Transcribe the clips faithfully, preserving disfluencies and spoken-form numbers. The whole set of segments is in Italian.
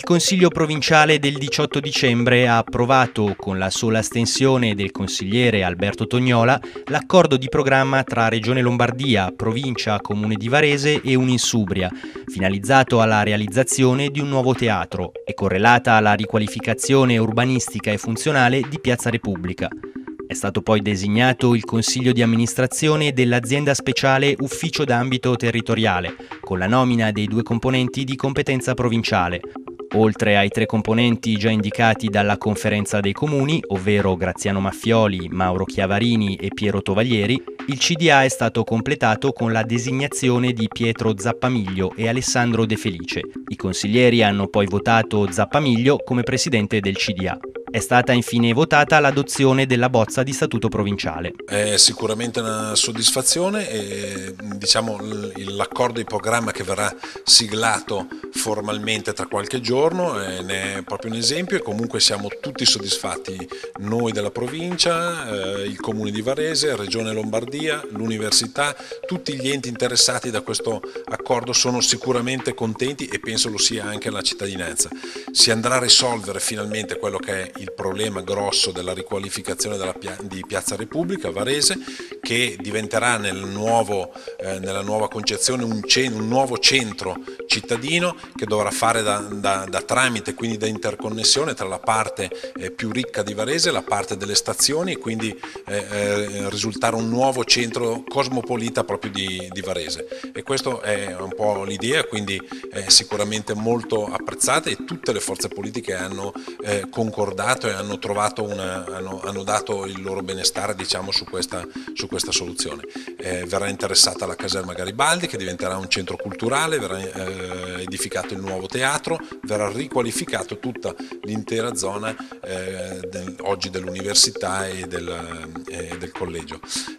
Consiglio provinciale del diciotto dicembre ha approvato, con la sola astensione del consigliere Alberto Tognola, l'accordo di programma tra Regione Lombardia, Provincia, Comune di Varese e Uninsubria, finalizzato alla realizzazione di un nuovo teatro e correlata alla riqualificazione urbanistica e funzionale di Piazza Repubblica. È stato poi designato il consiglio di amministrazione dell'azienda speciale Ufficio d'ambito territoriale, con la nomina dei due componenti di competenza provinciale. Oltre ai tre componenti già indicati dalla Conferenza dei Comuni, ovvero Graziano Maffioli, Mauro Chiavarini e Piero Tovaglieri, il C D A è stato completato con la designazione di Pietro Zappamiglio e Alessandro De Felice. I consiglieri hanno poi votato Zappamiglio come presidente del C D A. È stata infine votata l'adozione della bozza di statuto provinciale. È sicuramente una soddisfazione e diciamo l'accordo di programma che verrà siglato formalmente tra qualche giorno eh, ne è proprio un esempio e comunque siamo tutti soddisfatti, noi della provincia, eh, il Comune di Varese, Regione Lombardia, l'Università, tutti gli enti interessati da questo accordo sono sicuramente contenti e penso lo sia anche la cittadinanza. Si andrà a risolvere finalmente quello che è il problema grosso della riqualificazione della pia- di Piazza Repubblica, Varese, che diventerà nel nuovo, eh, nella nuova concezione un, ce- un nuovo centro cittadino che dovrà fare da, da, da tramite, quindi da interconnessione tra la parte eh, più ricca di Varese e la parte delle stazioni e quindi eh, eh, risultare un nuovo centro cosmopolita proprio di, di Varese. E questa è un po' l'idea, quindi è sicuramente molto apprezzata e tutte le forze politiche hanno eh, concordato e hanno trovato una, hanno, hanno dato il loro benestare diciamo su questa, su questa soluzione. Eh, verrà interessata la caserma Garibaldi che diventerà un centro culturale, verrà eh, edificato il nuovo teatro, verrà riqualificato tutta l'intera zona eh, del, oggi dell'università e del, eh, del collegio.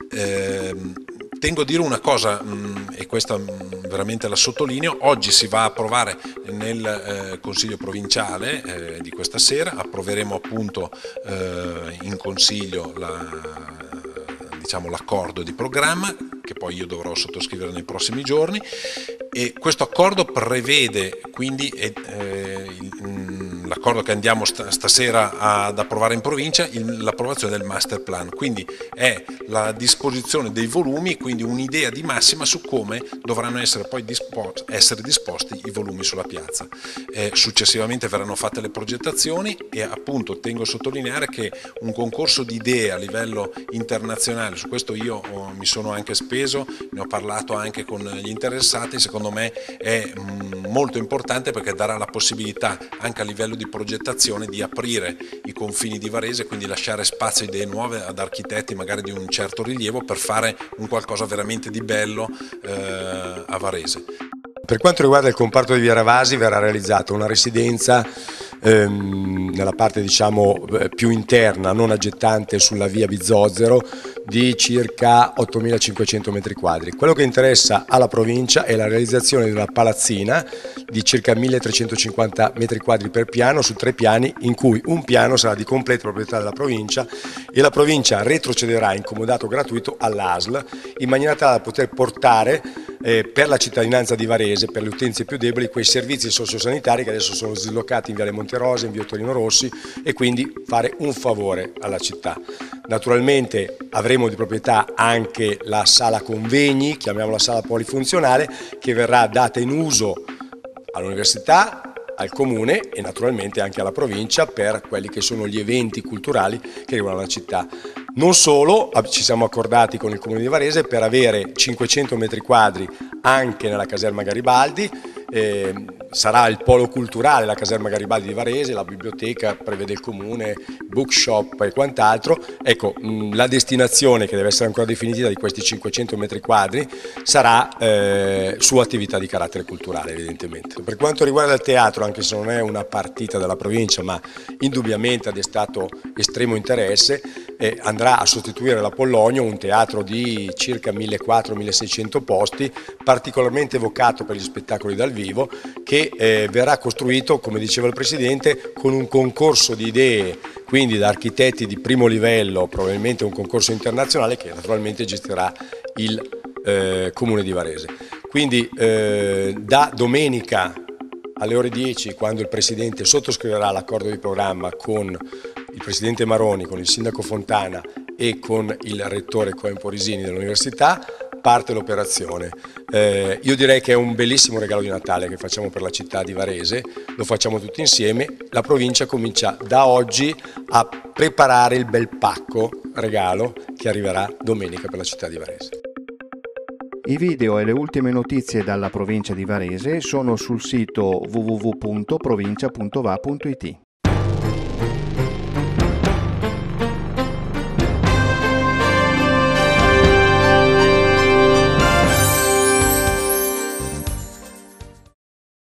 Eh, Tengo a dire una cosa, mh, e questa mh, veramente la sottolineo, oggi si va a approvare nel eh, Consiglio provinciale eh, di questa sera, approveremo appunto eh, in Consiglio la, diciamo, l'accordo di programma che poi io dovrò sottoscrivere nei prossimi giorni e questo accordo prevede quindi eh, il, l'accordo che andiamo st- stasera ad approvare in provincia, il, l'approvazione del master plan, quindi è la disposizione dei volumi, quindi un'idea di massima su come dovranno essere poi disposti, essere disposti i volumi sulla piazza. Eh, successivamente verranno fatte le progettazioni e appunto tengo a sottolineare che un concorso di idee a livello internazionale, su questo io oh, mi sono anche speso, ne ho parlato anche con gli interessati, secondo me è mh, molto importante perché darà la possibilità anche a livello di progettazione di aprire i confini di Varese, quindi lasciare spazio a idee nuove ad architetti magari di un certo rilievo per fare un qualcosa veramente di bello eh, a Varese. Per quanto riguarda il comparto di Via Ravasi verrà realizzata una residenza ehm, nella parte diciamo più interna, non aggettante sulla via Bizzozero, di circa ottomilacinquecento metri quadri. Quello che interessa alla provincia è la realizzazione di una palazzina di circa milletrecentocinquanta metri quadri per piano su tre piani, in cui un piano sarà di completa proprietà della provincia e la provincia retrocederà in comodato gratuito all'A S L in maniera tale da poter portare eh, per la cittadinanza di Varese, per le utenze più deboli, quei servizi sociosanitari che adesso sono dislocati in Viale Monterosa, in Via Torino Rossi e quindi fare un favore alla città. Naturalmente avremo di proprietà anche la sala convegni, chiamiamola sala polifunzionale, che verrà data in uso all'università, al comune e naturalmente anche alla provincia per quelli che sono gli eventi culturali che riguardano la città. Non solo, ci siamo accordati con il comune di Varese per avere cinquecento metri quadri anche nella caserma Garibaldi. Eh, sarà il polo culturale, la caserma Garibaldi di Varese, la biblioteca prevede il comune, bookshop e quant'altro. Ecco, mh, la destinazione che deve essere ancora definitiva di questi cinquecento metri quadri sarà eh, su attività di carattere culturale evidentemente. Per quanto riguarda il teatro, anche se non è una partita della provincia ma indubbiamente ha destato estremo interesse, eh, andrà a sostituire l'Apollonio, un teatro di circa millequattrocento milleseicento posti, particolarmente vocato per gli spettacoli dal vivo, che eh, verrà costruito, come diceva il Presidente, con un concorso di idee, quindi da architetti di primo livello, probabilmente un concorso internazionale che naturalmente gestirà il eh, Comune di Varese. Quindi eh, da domenica alle ore dieci, quando il Presidente sottoscriverà l'accordo di programma con il Presidente Maroni, con il Sindaco Fontana e con il Rettore Coemporisini dell'Università, parte l'operazione. Eh, io direi che è un bellissimo regalo di Natale che facciamo per la città di Varese, lo facciamo tutti insieme. La provincia comincia da oggi a preparare il bel pacco regalo che arriverà domenica per la città di Varese. I video e le ultime notizie dalla provincia di Varese sono sul sito w w w punto provincia punto va punto i t.